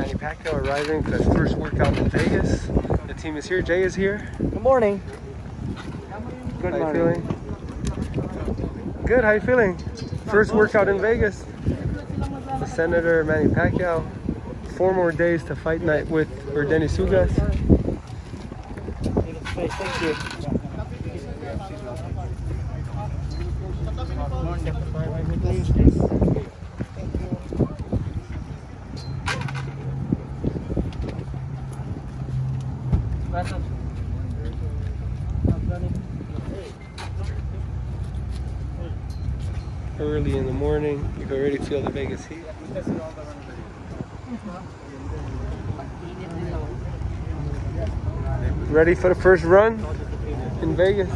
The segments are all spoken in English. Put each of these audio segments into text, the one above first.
Manny Pacquiao arriving for his first workout in Vegas. The team is here. Jay is here. Good morning. Good morning. How you feeling? Good. How you feeling? First workout in Vegas. The Senator Manny Pacquiao. 4 more days to fight night with Dennis Ugas. Thank you. Early in the morning, you can already feel the Vegas heat. Ready for the first run in Vegas?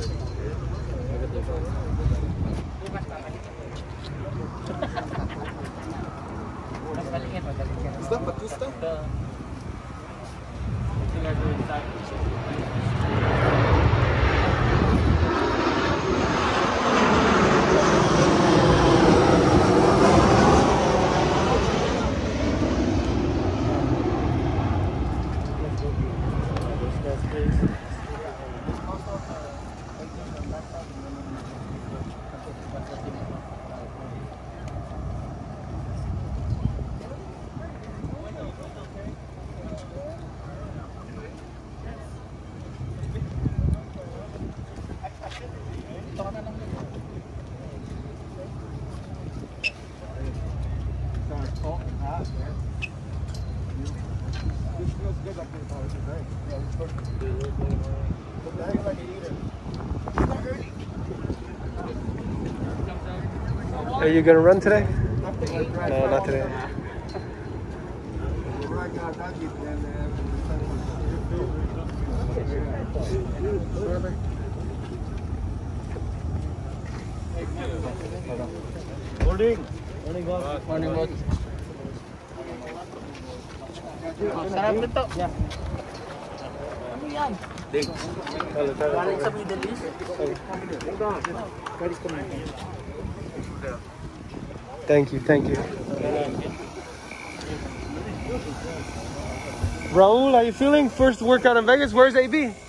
Are you gonna run today? No, not today. Morning. Morning, boss. Morning, boss. Sarap nito. Yeah. Ano yan? Galing sa Middle East. Thank you, thank you. Raul, how you feeling? First workout in Vegas. Where's AB?